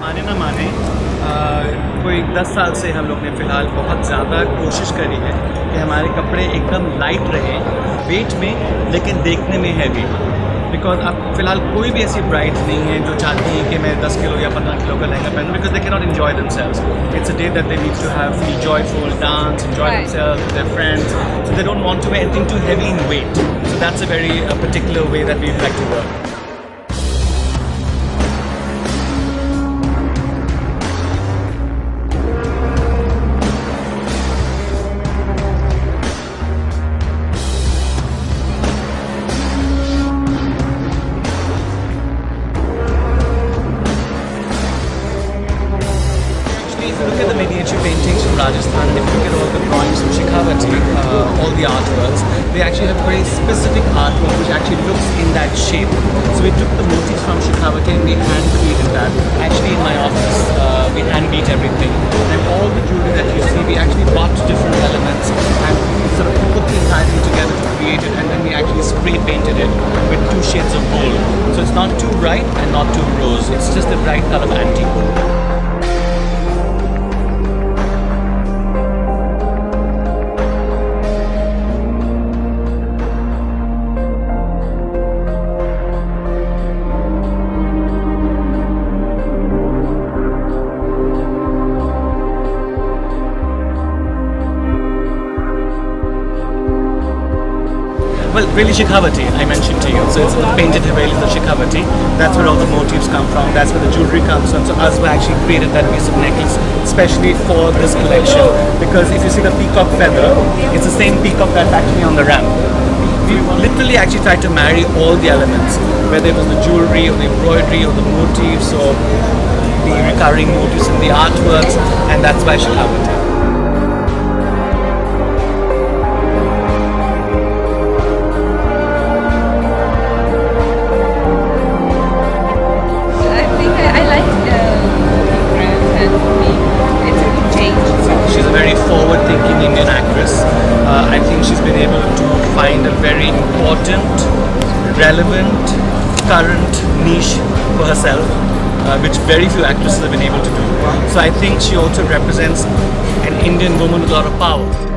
माने ना माने कोई 10 साल से हम लोग ने फ़िलहाल बहुत ज़्यादा कोशिश करी है कि हमारे कपड़े एकदम लाइट रहें वेट में, लेकिन देखने में हैवी। बिकॉज अब फ़िलहाल कोई भी ऐसी ब्राइड नहीं है जो चाहती है कि मैं 10 किलो या 15 किलो का लहंगा पहनूं, because they can not enjoy themselves. It's a day that they need to have feel joyful, dance, enjoy themselves with their friends, so they don't want to wear anything too heavy in weight. So that's a very particular way that we like to work. Paintings from Rajasthan, if you look at all the drawings from Shekhawati, all the artworks, they actually have very specific artwork which actually looks in that shape. So we took the motifs from Shekhawati and we hand beaten that. Actually in my office, we hand beat everything. And all the jewelry that you see, we actually bought different elements and sort of put the entire thing together to create it, and then we actually spray painted it with 2 shades of gold. So it's not too bright and not too rose, it's just the bright color of antique. Well, really Shekhawati, I mentioned to you. So it's the painted Havelis of Shekhawati. That's where all the motifs come from. That's where the jewelry comes from. So Azva actually created that piece of necklace especially for this collection. Because if you see the peacock feather, it's the same peacock that's actually on the ramp. We literally actually tried to marry all the elements, whether it was the jewelry or the embroidery or the motifs or the recurring motifs in the artworks, and that's why Shekhawati. Forward-thinking Indian actress. I think she's been able to find a very important, relevant, current niche for herself, which very few actresses have been able to do. So I think she also represents an Indian woman with a lot of power.